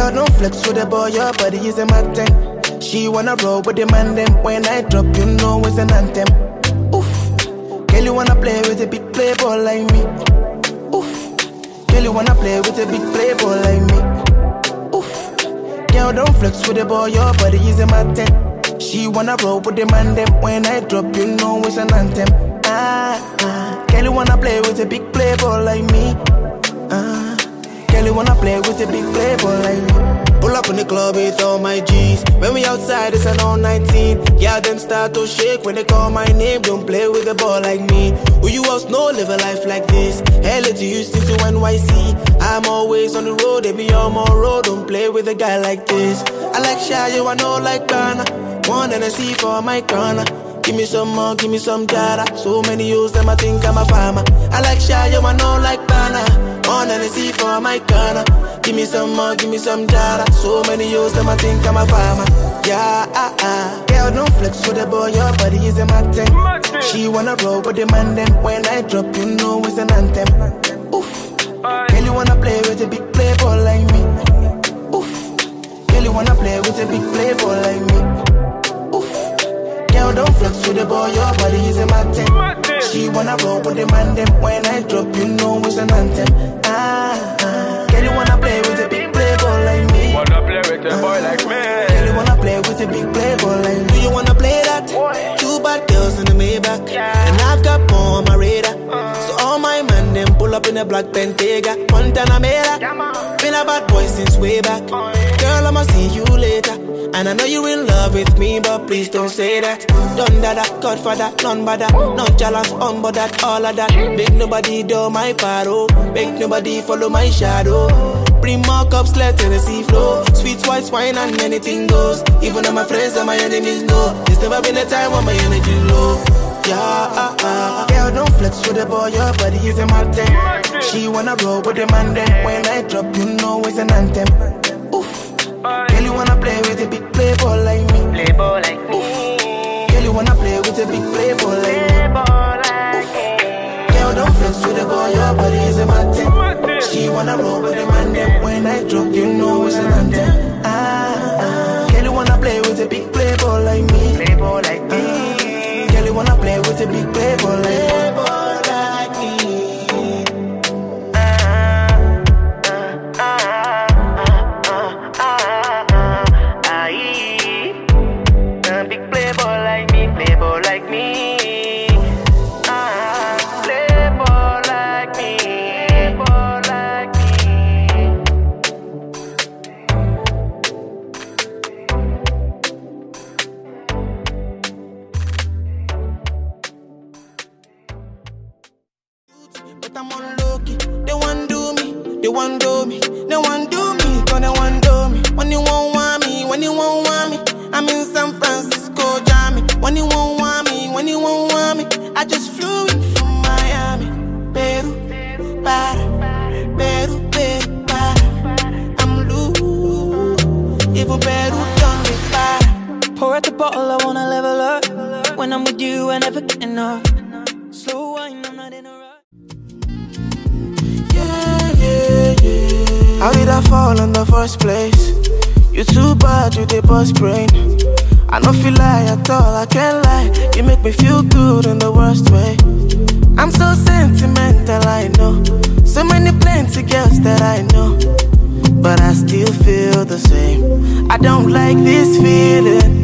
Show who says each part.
Speaker 1: Girl, don't flex with the boy, your body is a mandem. She wanna roll with the mandem. When I drop, you know it's an anthem. Oof. Girl, you wanna play with a big playboy like me. Oof. Girl, you wanna play with a big playboy like me. Oof. Girl, don't flex with the boy, your body is a mandem. She wanna roll with the mandem. When I drop, you know it's an anthem. Girl, you wanna play with a big playboy like me. Girl, you wanna play with a big playboy like me. Pull up in the club with all my G's. When we outside, it's an all 19. Yeah, them start to shake when they call my name. Don't play with a ball like me. Who you else know live a life like this? LA to Houston to NYC. I'm always on the road, they be on my road. Don't play with a guy like this. I like Shayo, I know like Ghana. One and I see for my corner. Give me some more, give me some jara. So many use them, I think I'm a farmer. I like Shayo, I know like Ghana. One and I see for my corner. Give me some more, give me some jara. So many use them, I think I'm a farmer. Yeah, girl, don't flex with the boy, your body is a mandem. She wanna roll with the mandem. When I drop, you know it's an anthem. Oof. Girl, you wanna play with a big playboy like me. Oof. Girl, you wanna play with a big playboy like me. Oof. Girl, don't flex with the boy, your body is a mandem. She wanna roll with the mandem. When I drop, you know it's an anthem. Girl, you wanna play with a big playboy like me.
Speaker 2: Wanna play with a boy like me.
Speaker 1: Girl, you wanna play with a big playboy like me. Do you wanna play that? Two bad girls in the Maybach, and I've got more on my radar. So all my man them pull up in a black Bentayga, Montana Mera. Been a bad boy since way back. Girl, I'ma see you later. And I know you in love with me, but please don't say that. Done that, Godfather, none but that. Nonchalant, unbothered, all of that. Make nobody do my paro. Make nobody follow my shadow. Bring more cups, let the sea flow. Sweet white wine and anything goes. Even though my friends and my enemies know. There's never been a time when my energy low. Yeah, girl, don't flex with the boy, your body is a mandem. She wanna roll with the mandem. When I drop, you know it's an anthem. Oof. Girl, you wanna play with a big playboy like me.
Speaker 3: Playboy like me.
Speaker 1: Oof. Girl, you wanna play with a big playboy like me. Oof. Girl, don't flex with the boy, your body is a mandem. She wanna roll with the mandem. When I drop, you know it's an anthem. Girl, you wanna play with a big playboy like me.
Speaker 3: Playboy like me.
Speaker 1: Girl, you wanna play with a big playboy like me.
Speaker 3: Big playboy like me, playboy like me. Playboy like me, playboy like me.
Speaker 1: But I'm on low-key. They want do me, they want do me, they want do me, cause they want do me. When you won't want me, when you won't want me, I'm in San Francisco, Jammy. When you won't want me, when you won't want me, I just flew in from Miami. Peru, para, Peru, Peru, para. I'm loose, even Peru done me para.
Speaker 4: Pour out the bottle, I wanna level up. When I'm with you, I never get enough. Slow wine, I'm not in a rush.
Speaker 1: How did I fall in the first place? You too bad, you did bust brain. I don't feel lie at all, I can't lie. You make me feel good in the worst way. I'm so sentimental, I know. So many plenty girls that I know, but I still feel the same. I don't like this feeling.